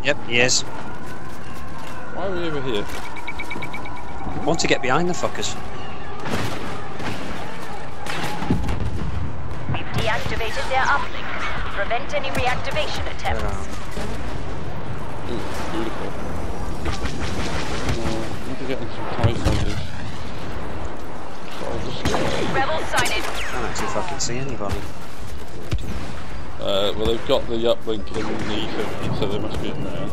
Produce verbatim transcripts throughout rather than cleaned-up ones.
Yep, he is. Why are we over here? I want to get behind the fuckers. We've deactivated their uplink. Prevent any reactivation attempts. Ooh, beautiful. Uh, need to get in some tight fighters. Rebel sighted. I can't actually fucking see anybody. Uh, well, they've got the uplink in the fifty, so they must be in there.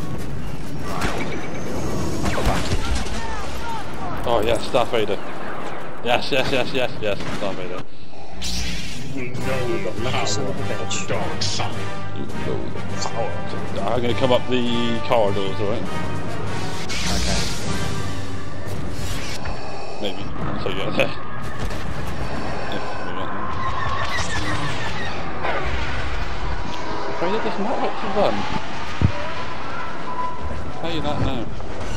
Oh yes, Darth Vader. Yes, yes, yes, yes, yes, Darth Vader. You know the power of the dark side. You know the power. I'm going to come up the corridors, alright? Okay. Maybe, once I get there. If we get there. Vader does not like to run. I'll tell you that now.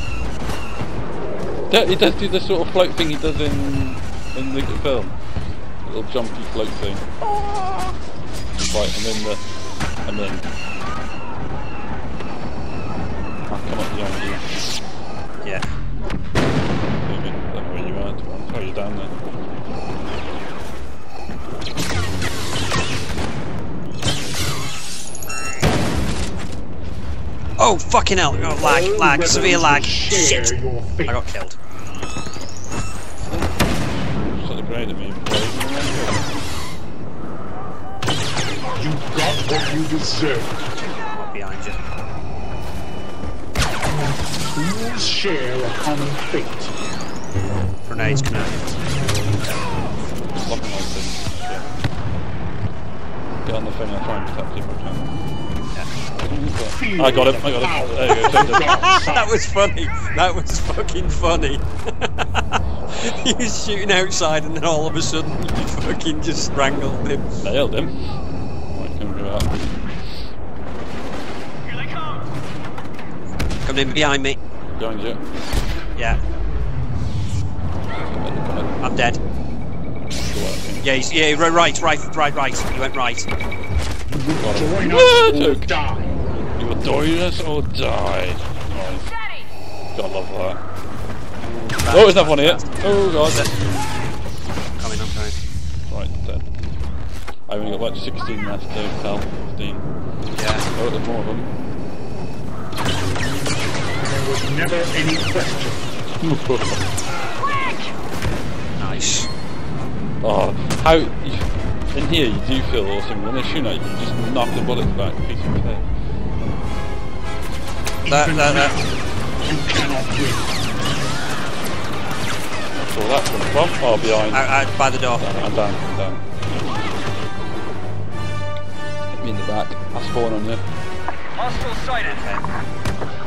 Yeah, he does do the sort of float thing he does in in the film. Little jumpy float thing. Right, I'm in the... I'm in. I'll come up behind you. Yeah. Maybe, I don't know where you are. Oh, you're down there. Oh, fucking hell. Oh, lag, lag, severe lag. Shit. I got killed. Shot the grenade at me. You got what you deserve. I'm behind you. Fools share a common fate. Grenades, grenades. Locking on thing. Yeah. Get on the thing and I'll try and protect it if I can. I got him, I got him. There you go, That was funny. That was fucking funny. He was shooting outside and then all of a sudden you fucking just strangled him. Nailed him. Right, come go out. Here they come. Come in behind me. Behind you. Yeah. I'm dead. Yeah, he's, yeah, right, right, right, right, right. You went right. You will join us or die. You will join us or die. Nice. Gotta love that. Oh, there's another one here. Oh god. Coming, I'm coming. Right, dead. I've only got like sixteen left to tell. fifteen. Yeah. Oh, there's more of them. There was never any question. Nice. Oh, how... You, in here you do feel awesome. When they shoot at you, you just knock the bullets back. Piece of cake. That, that, that. You cannot win. That's all that from. From? Oh, behind. Out, out by the door. Down, I'm down, I'm down. Hit me in the back. I'll spawn on you. Hostile sighted. Okay.